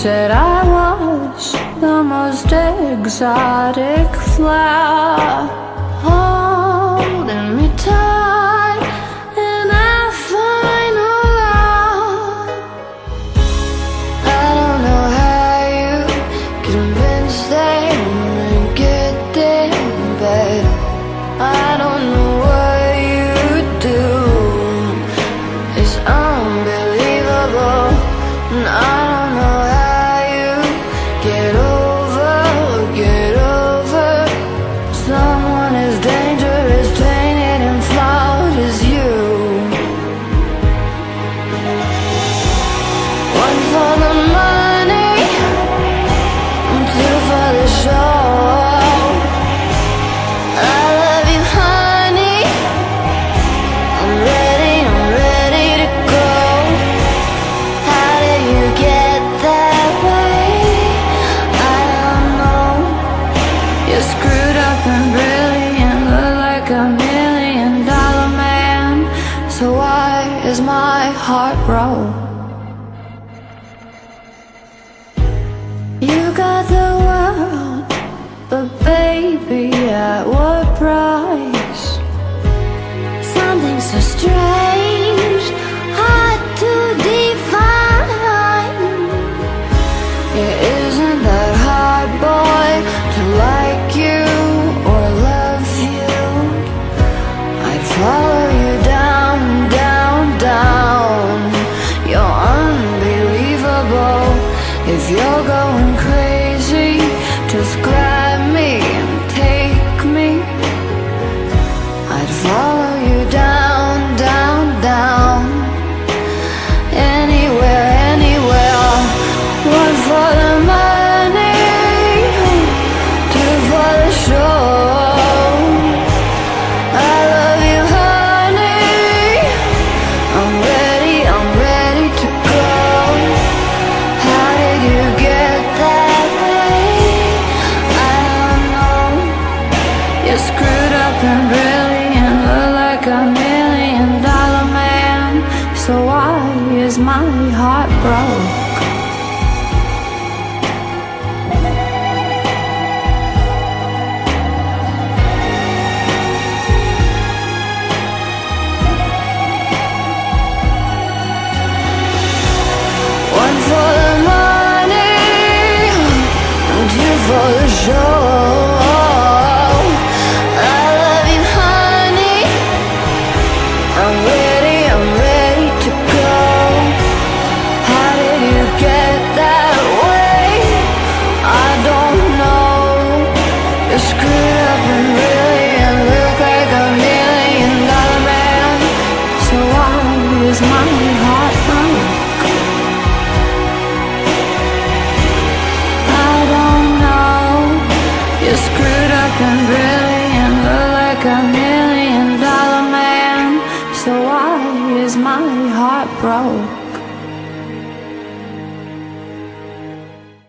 said I was the most exotic flower, holding me tight in our final hour. I don't know how you convinced them to get there, but I don't know what you do. It's unbelievable, and I don't know how you get over someone as dangerous, tainted and flawed as you. One for the money, and two for the show. I love you, honey. I'm ready to go. How did you get that way? I don't know. You're screwed up and brilliant, look like $1 million man. So why is my heart broke? You got the world, but baby, at what price? Something so strange, hard to define. It isn't that hard, boy, to like you or love you. I'd follow you down, down, down. You're unbelievable. If you're going crazy, just grab me and take me. I'd follow you down, down, down. Anywhere, anywhere. One for the money, two for the show. I love you, honey. I'm ready to go. How did you get that way? I don't know. You're screwed up and brilliant, look like $1 million man. So why is my heart broke? One for the money, and two for the show. I love you, honey. I'm ready to go. How did you get that way? I don't know. You're screwed up and brilliant, look like $1 million man. So why is my